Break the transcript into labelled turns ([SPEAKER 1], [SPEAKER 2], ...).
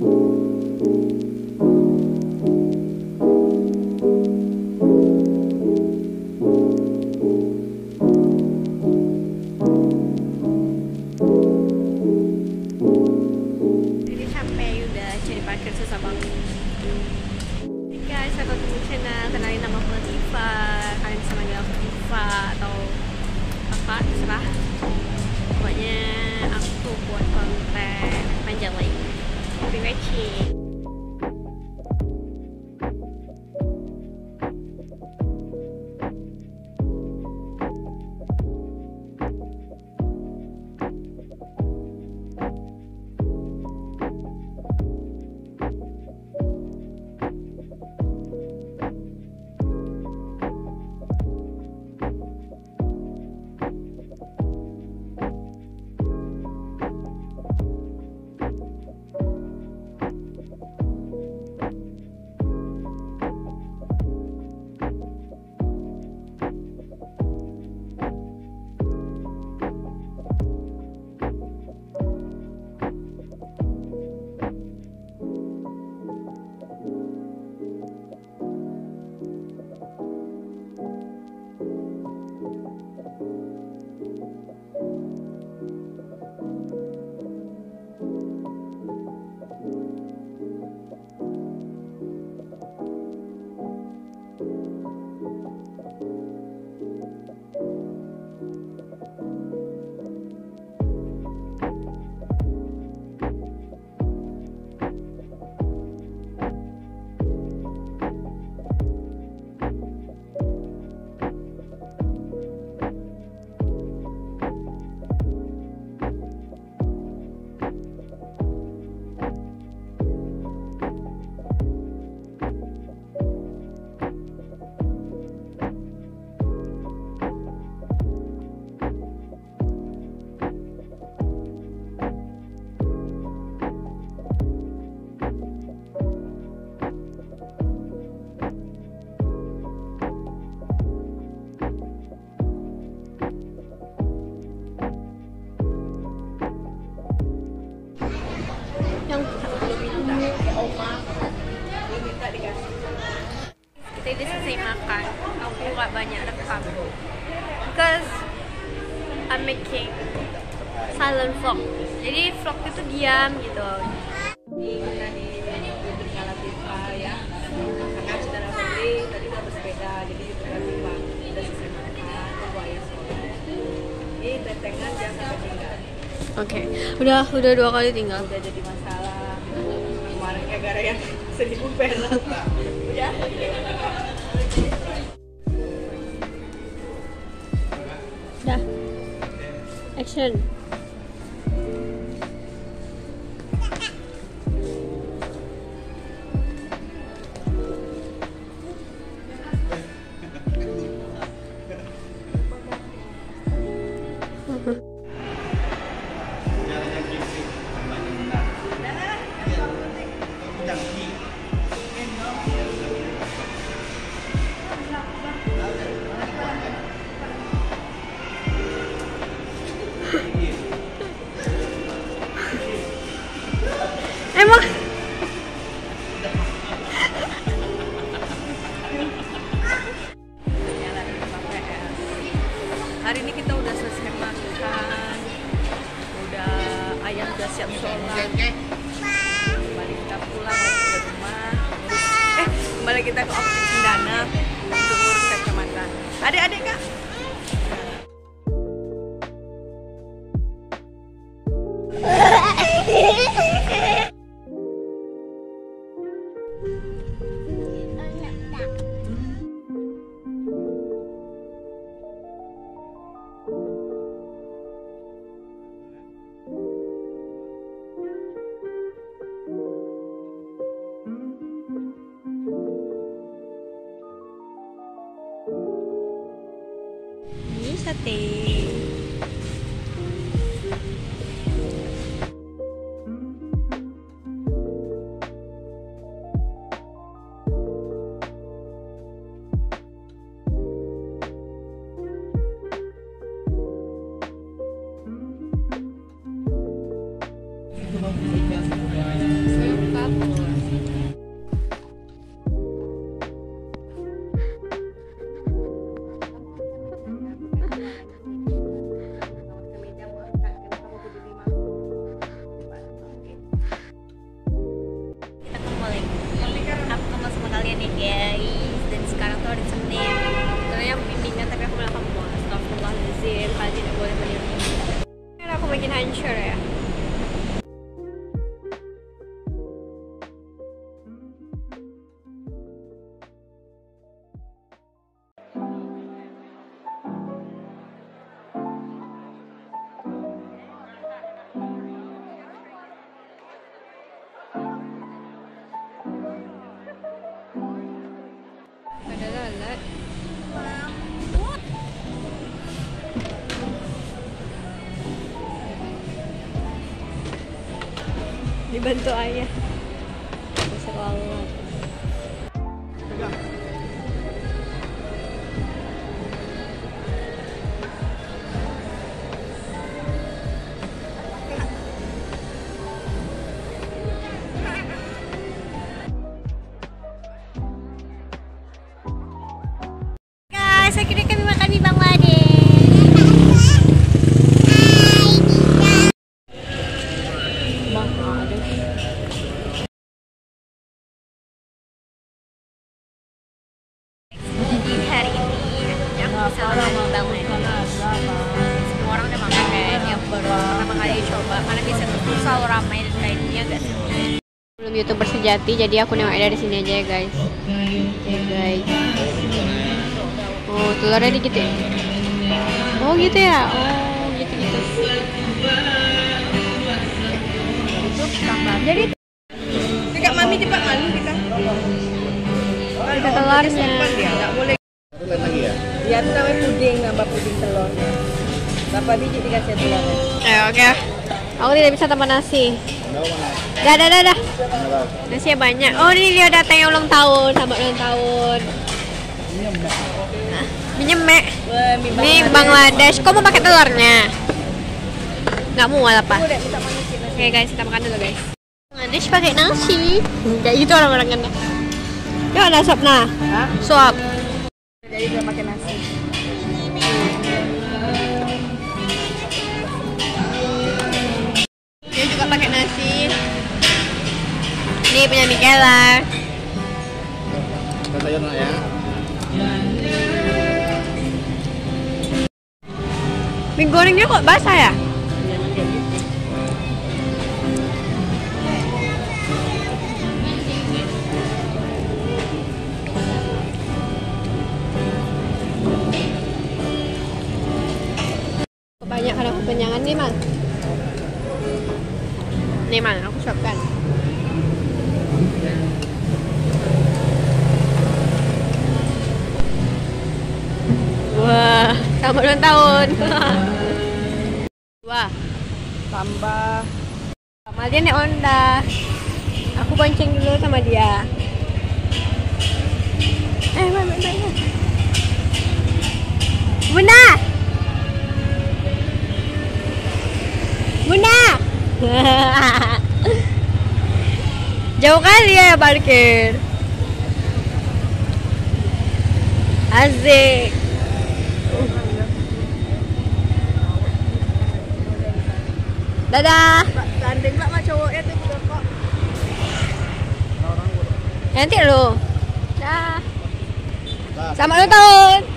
[SPEAKER 1] Ini sampai udah cari parkir susah banget. Hey guys, welcome to my channel. Kenalin nama aku Latifa. Kalian bisa manggil aku Tifa atau kakak, terserah. Pokoknya aku buat konten panjang lagi. Happy watching. Kita udah selesai makan. Aku nggak banyak rekam because I'm making silent vlog. Jadi vlog itu diam gitu.
[SPEAKER 2] Kita di YouTube-nya Latifa ya. Karena saudara Febri tadi udah bersepeda, jadi YouTube Latifa udah selesai makan, tunggu ayah sekolah. Ini tentengan jangan sampai tinggal.
[SPEAKER 1] Oke, udah 2 kali tinggal.
[SPEAKER 2] Udah jadi masalah. Kemarin gara-gara yang 1000 perak. Udah.
[SPEAKER 1] Dah. Action. Emang
[SPEAKER 2] Hari ini kita udah selesai makan, ayam udah siap sholat. Kembali kita pulang lagi ke rumah. Kembali kita ke office Cendana untuk ngurus kacamata. Adik-adik kak.
[SPEAKER 1] ini sate.
[SPEAKER 2] Suka
[SPEAKER 1] hari Senin. Sebenarnya bimbingan tapi aku bilang kamu mau astagfirullahaladzim, kalian tidak boleh meniru. Karena aku makin hancur ya. Ada lalat. Dibantu ayah. Bisa lalat. Guys, akhirnya kami makan di Bangladesh. Jadi hari ini aku bisa makan di Bangladesh. Semua orang udah makan kan, yang baru pertama kali coba karena biasanya tuh selalu ramai dan kayaknya gak sih. Belum YouTuber sejati, jadi aku nengok dari sini aja ya guys. Ya guys. Oh, telurnya dikit ya? Oh gitu ya? Oh gitu-gitu. Jadi
[SPEAKER 2] Kakak mami cepat malu kita.
[SPEAKER 1] ada telurnya.
[SPEAKER 2] Ya, nggak boleh.
[SPEAKER 3] Ada lain lagi ya?
[SPEAKER 2] Ya itu namanya puding, nambah puding telur. Berapa biji dikasih telurnya?
[SPEAKER 1] Oke. Aku tidak bisa tambah nasi.
[SPEAKER 3] Enggak mana?
[SPEAKER 1] Dah.
[SPEAKER 3] Kenapa?
[SPEAKER 1] Nasinya banyak. Oh ini dia datang yang ulang tahun, selamat ulang tahun. Minyemek. Ini Bangladesh. Kok mau pakai telurnya? Nggak mau apa? Oke guys, kita makan dulu guys. Bangladesh pakai nasi. Kayak gitu orang-orang kan. Ya ada suap nah.
[SPEAKER 2] Hah?
[SPEAKER 1] Suap.
[SPEAKER 2] Jadi dia pakai nasi.
[SPEAKER 1] Dia juga pakai nasi. Ini punya Mikela.
[SPEAKER 3] Kita sayur nak ya.
[SPEAKER 1] Mie gorengnya kok basah ya? Banyak karena kekenyangan nih Mang. Nih Mang, aku suapkan. Wah, selamat ulang tahun. Wah,
[SPEAKER 2] Tambah.
[SPEAKER 1] sama dia naik Honda. Aku bonceng dulu sama dia. Main. Bunda! Bunda! Jauh kali ya parkir. Asik. Dadah.
[SPEAKER 2] Gandeng lah sama cowoknya tuh udah kok.
[SPEAKER 1] Nanti lu. Dah. Selamat ulang tahun.